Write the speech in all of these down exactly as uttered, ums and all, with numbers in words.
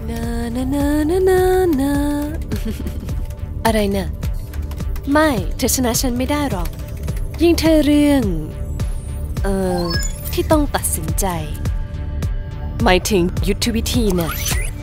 นานานานานานาอะไรนะไม่เธอชนะฉันไม่ได้หรอกยิ่งเธอเรื่องเอ่อที่ต้องตัดสินใจหมายถึงยุทธวิธีน่ะ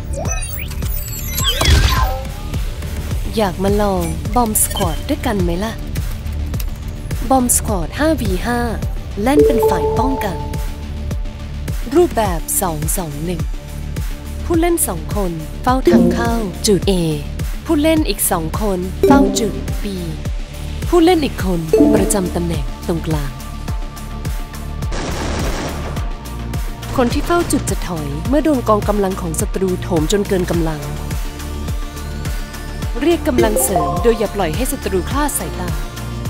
อยากมาลองบอมสควอตด้วยกันไหมล่ะบอมสควอต ห้า วี ห้า เล่นเป็นฝ่ายป้องกันรูปแบบ สอง สอง หนึ่ง ผู้เล่นสองคนเฝ้าทางเข้าจุด A ผู้เล่นอีกสองคนเฝ้าจุด B ผู้เล่นอีกคนประจำตำแหน่งตรงกลางคนที่เฝ้าจุดจะถอยเมื่อโดนกองกำลังของศัตรูโถมจนเกินกำลังเรียกกำลังเสริมโดยอย่าปล่อยให้ศัตรูคลาดสายตา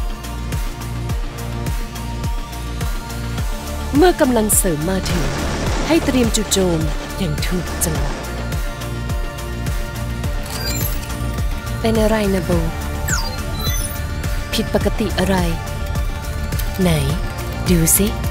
เมื่อกำลังเสริมมาถึงให้เตรียมจู่โจมอย่างถูกจังหวะเป็นอะไรนะโบผิดปกติอะไรไหนดูสิ